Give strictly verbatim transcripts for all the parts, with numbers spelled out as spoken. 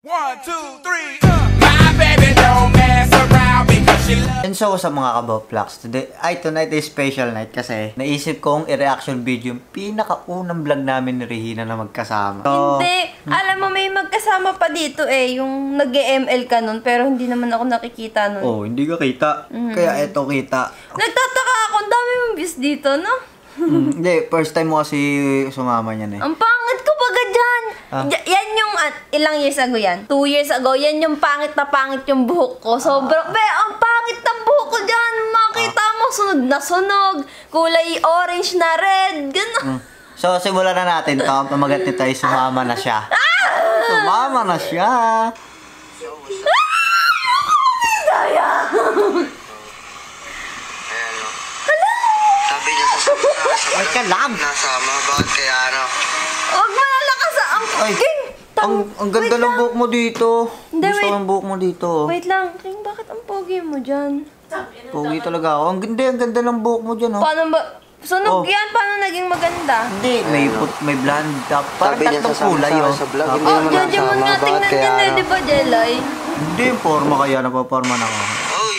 One, two, three, uh. My baby don't mess around because she loves. And so sa mga kaboplox, today, ay tonight is special night kasi naisip kong i-reaction video yung pinakaunang vlog namin ni Regina na magkasama. So, hindi. Hmm. Alam mo, may magkasama pa dito eh. Yung nag-M L ka nun, pero hindi naman ako nakikita nun. oh, hindi ka kita. Mm-hmm. Kaya eto kita. Nagtataka ako, ang dami mong views dito, no? mm, hindi, first time mo kasi sumama niyan eh. Ang pangit ko baga dyan. Ah. Yan yung, uh, ilang years ago yan? Two years ago, yan yung pangit na pangit yung buhok ko. Sobrang, ah. be, ang pangit ng buhok ko dyan. Makita ah. mo, sunog na sunog. Kulay orange na red. Gano'n. Mm. So, simulan na natin to. Pamagat nito ay sumama na siya. Ah! Sumama na siya. Saya. Sabi niya sa sa Ay, ka lang. Nasama, bakit kaya ano? Huwag mo lalakas ang King! Ang, ang ganda ng buhok mo dito. Hindi, Gusto wait. ng buhok mo dito. Wait lang, King, bakit ang pogi mo dyan? Pogi talaga ako. Ang ganda, ang ganda ng buhok mo dyan, oh. Paano ba? Sunog Oh. yan, paano naging maganda? Hindi, may put, may blonde. Parang Sabi niya tatlong sasama kulay, sa, oh. sa vlog, Ah, hindi Oh, naman Jojo mo nasama, nga, bakit tingnan kaya yan eh, ano? di ba, Jelay? Hindi, forma kaya. Napaporma na ako. Uy!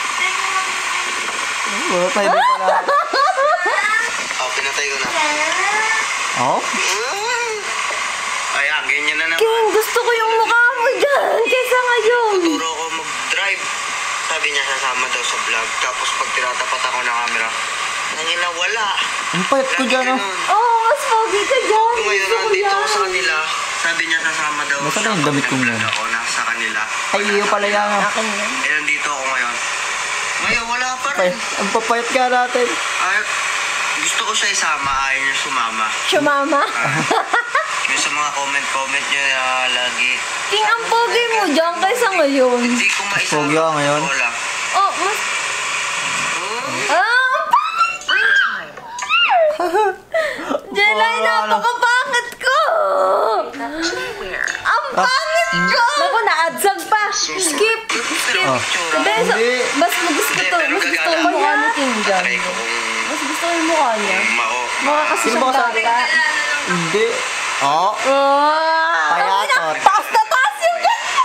Oh, pwede pala. Oh, pinatay ko na. Oh? Ayan, ganyan na naman. King, gusto ko yung mukha mo dyan, kaysa ngayon. Turo ko mag-drive. Sabi niya sasama daw sa vlog. Tapos pag tinatapat ako ng camera, nangina wala. Ang payat ko dyan, oh. Oo, oh, mas pogi ka dyan. Kung ngayon Gusto ko nandito ako yan. sa kanila, sabi niya sasama daw. Basta na yung damit ko vlog yan. ako nasa kanila. Ay, iyo pala yan, oh. Akin yan. Eh, nandito ako ngayon. Ngayon, wala pa rin. Ang papayat ka natin. Ay, gusto ko siya isama, ayaw niya sumama. Sumama? Yung sa mga comment-comment niya uh, lagi. King, ang pogi mo dyan kaysa ngayon. Hindi ko maisama. Pogi ako ngayon? Wala. Oh, mas... Ah, Jelay, napakapangit ko! Ang pangit ko! Naku, na-adsag pa! Skip! Skip! Oh. Hindi, so, Hindi. mas gusto ko, mas gusto ko yung mukha ni King dyan. Try ko kung Mas gusto ko yung mukha niya. mao. Mukha kasi Sino siyang ba sabi? bata. Hindi. Oh. Oh! Payatot. Taas na taas yung ganda!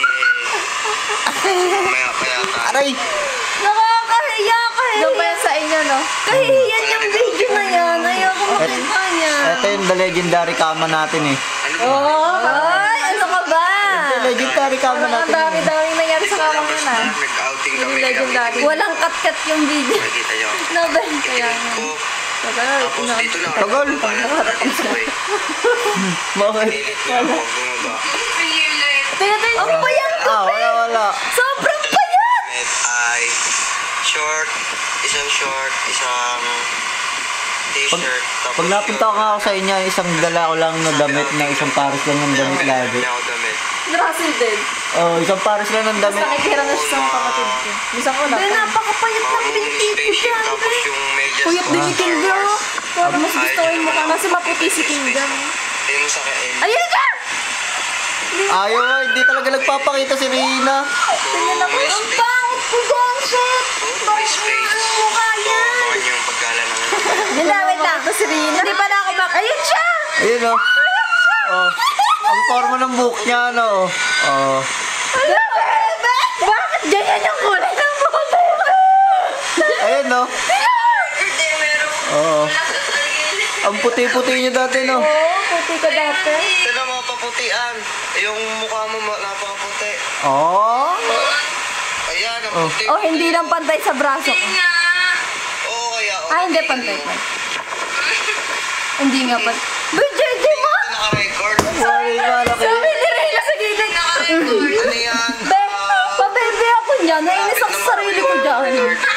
Maya kaya tayo. Aray! Nakakahiya, kahihiya. Doon pa yan sa inyo, no? Kahihiyan yung video na yan. Ayoko makita niya. Ito yung the legendary kama natin eh. Ano ba? Oh, ay, ano ka ba? The legendary kama Ang natin eh. dami-daming nangyari sa kamang Tapos yun, ah. nag-outing kami. Legendary. Walang kat-kat yung video. Nakita niyo. Nabay. Kaya nga. Ko. Tagal. Tapos dito lang. Tagal. Dito eh. Bakit? Pilit niya ako bumaba. Tingnan, tingnan. Ang payat ko, Ah, wala, wala. sobrang payat! Net ay short, isang short, isang t-shirt. Tapos Pag napunta ko nga ako sa inyo, isang dala ko lang na damit na isang pares lang ng damit lagi. Hindi ako damit. Russell din. Oh, isang pares lang ng damit. Nakikira na siya sa mga kapatid ko. Minsan ko lang. Dahil napakapayat ng Mga binti ko spaceship, dyan. tapos yung medyas. Puyat din ni Star King Bro. Wars. Mas gusto ko yung mukha. Kasi maputi si King Bro. Ayun yung sa kain. Ayun ka! Ayaw, hindi talaga nagpapakita si Rina. Tingnan ako. Ang pangit ko dyan, shit! Puro may space. Ang mukha yan! Baka niyo yung paggala ng Nilawit lang. Ito si Rina. Hindi pa na ako mak... Ayun siya! Ayun oh. Oh. Ang forma ng buhok niya, ano oh. Oh. Ano, bebe? Bakit ganyan yung kulay ng buhok? Ayun oh. Hindi, meron. Oo. Ang puti-puti niya dati, no? Oo, puti ka dati. Ito mga paputian. Yung mukha mo ma- napakaputi. Oh. Ayan, ang Oh. puti. Oh, hindi lang pantay sa braso ko. Oo, kaya. Ah, hindi pantay pa. Hindi nga pantay. Bay, J J mo! Ito naka-record. Sorry, malaki. Sabi ni Reyla sa gilid. Ano yan? Be, pabebe ako niya. Nainis ako sa sarili ko dyan.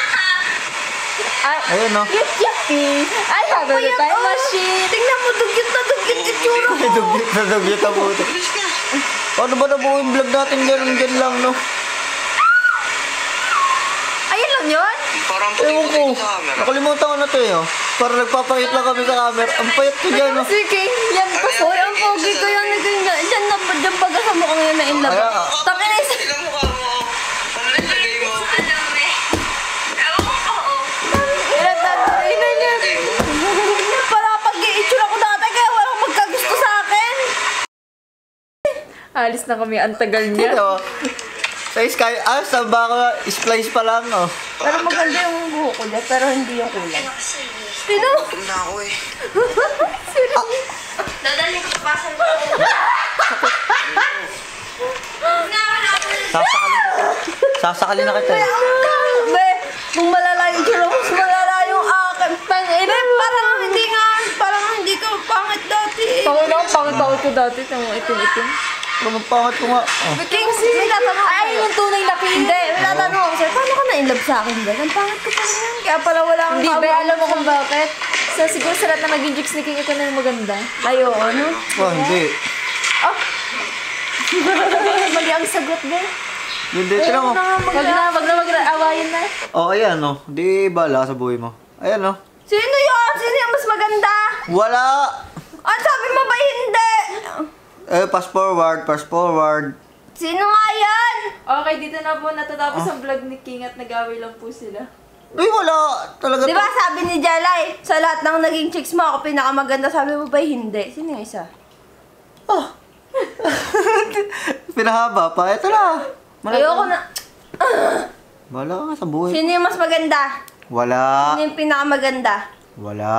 Ay, Ayun, no? Yut yuppie. I have a time machine. Tingnan mo, dugyot na dugyot itsura ko. Dugyot na dugyot ang puti. Paano ba nabuo yung vlog natin ganun-gan lang, no? Ayun lang yun? Parang Ewan ko. puti-puti sa camera. Nakalimutan ko na to, eh, oh. Para nagpapakit lang kami sa camera. Ang payat ko dyan, no? Si King, yan pa po. Ang pogi ko yan. Naging dyan na pa dyan pag sa mukha ngayon na in love. Kaya nga. Tapos na isa. Ilang mukha mo? Ano nilagay mo? Ina niya. Para pag-i-itsura ko dati kaya walang magkagusto sa akin. Aalis na kami, ang tagal niya. Ito. Sa Sky, ah, sa baka, splice pa lang, oh. Pero maganda yung buhok ko niya, pero hindi yung kulay. Sino? Tanda ako eh. Dadalhin ko pa sa Sasakalin ka. Sasakalin na kita. eh. Be, kung malala yung tsura, mas malala yung akin. Pang-inip, parang hindi nga, parang hindi ka pangit dati. Pangit ako, pangit ko dati. Tama, itim-itim. Ang pangat ko nga. Oh. King, may tatanong ako. Ay, yung tunay na king. Hindi, may tatanong ako sa'yo. Paano ka na-inlove sa akin ba? Ang pangit ko pa rin. Kaya pala wala akong Hindi ba, kawa- alam mo kung bakit? So, siguro sa lahat na naging chicks ni King, ito na yung maganda. Ayo, ano? Oh, hindi. Oh! Mali ang sagot, ba? Hindi, tira mo. Wag na, wag na, wag na, awayin na. Oh, ayan, oh. Di bala sa buhay mo. Ayan, oh. Sino yun? Sino yung mas maganda? Wala. Ang sabi mo ba hindi? Eh, pass forward, pass forward. Sino nga yan? Okay, dito na po natatapos ang vlog ni King at nag-away lang po sila. Ay, wala. Talaga Di ba sabi ni Jalay, sa lahat ng naging chicks mo, ako pinakamaganda. Sabi mo ba hindi? Sino yung isa? Oh. Pinahaba pa. Ito na. Malaki. Ayoko na. Wala ka sa buhay. Sino yung mas maganda? Wala. Sino yung pinakamaganda? Wala.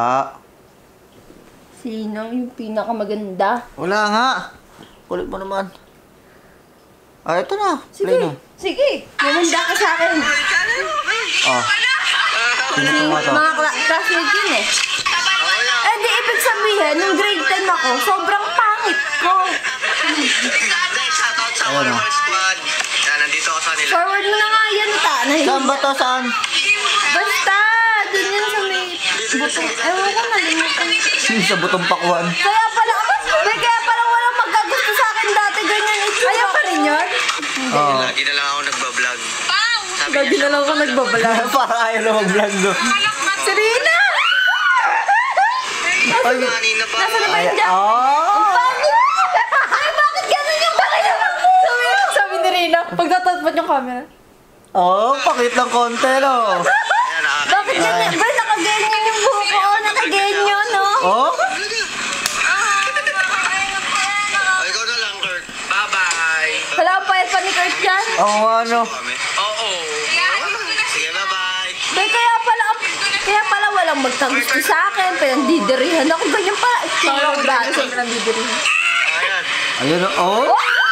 Sino yung pinakamaganda? Wala nga. Kulit mo naman. Ah, ito na. Sige, Play na. sige. Maganda ka sa akin. Oh. Sino Si, po nga to? mga kla- classmate yun eh. Eh di ibig sabihin, nung grade ten ako, sobrang pangit ko. Shoutout sa Ayun, One oh. More Squad. Yan, nandito ako sa nila. Forward mo na nga yan, ta. Nahihiya. Saan ba to? Saan? Basta, dun yan sa may butong. Ewan ko, nalimutan. Sino sa butong pakuan? Kaya pala, may kaya pala walang magkagusto sa akin dati, ganyan itsura. Ayaw pa rin yun? Oo. Lagi na lang ako nagbablog. Sabi Lagi niya, na lang ako nagbabala. Parang ayaw na mag-vlog do. Serena! Ay, kanina pa. Nasaan na ba ay, yun dyan? oh! Bakit? Ay, bakit ganun yung pakita mo? Sabi, sabi ni Rina, pagtatatpat yung camera. Oh, pakit ng konti, no? Ayan, ah. Bakit ganyan? Ba, nakaganyan yung buhok ko. Nakaganyan, no? Oh? Oh, ikaw na lang, Kurt. Bye-bye. Wala pa pa ni Kurt yan? Oh, ano? Kami. Oo. Sige, bye-bye. Ba, kaya pala, kaya pala walang magkagusto sa akin. Pinandidirihan ako. Ganyan pa. Itsura ko ba? Sobrang bibiri. Ayan. Ayun, oh?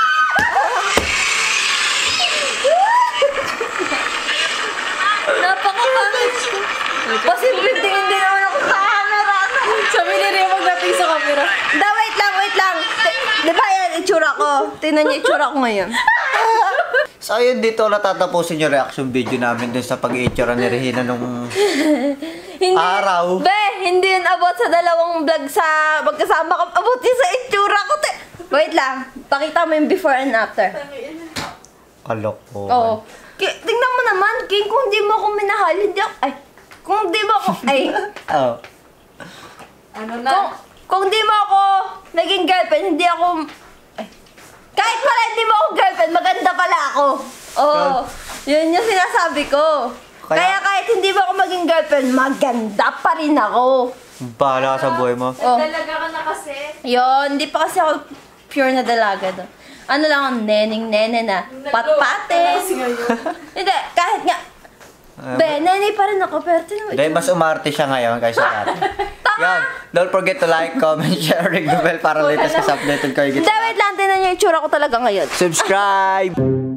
Napakapangit ko. Posibleng tingin din naman ako sa camera. Sabi ni Rina, magdating sa camera. Da, wait lang, wait lang. Di- Di ba yan, itsura ko? Tingnan niyo itsura ko ngayon. So, ayun, dito natatapusin yung reaction video namin dun sa pag-i-itsura ni Regina nung Hindi, araw. Be, hindi yun about sa dalawang vlog sa magkasama ka. About yun sa itsura ko. Te. Wait lang. Pakita mo yung before and after. Kalokohan. Oo. Ki- tingnan mo naman, King, kung di mo ako minahal, hindi ako, ay, kung di mo ako, ay, Oh. Ano kung, na? kung di mo ako naging girlfriend, hindi ako, ay, kahit pala hindi mo ako girlfriend, maganda pala ako. Oo, yun yung sinasabi ko. Kaya, Kaya- kahit hindi mo ako maging girlfriend, maganda pa rin ako. Bahala ka sa buhay mo. Oh. Dalaga ka na kasi. Yun, hindi pa kasi ako pure na dalaga doon. Ano lang ang neneng-nene na patpate. Kasi ngayon. Hindi, kahit nga, be, nene pa rin ako, pero tinuwi. Dahil mas umarte siya ngayon kaysa dati. Yan. Don't forget to like, comment, share, ring the bell para latest kasi updated kayo. Hindi, wait lang, tinan niyo yung itsura ko talaga ngayon. Subscribe!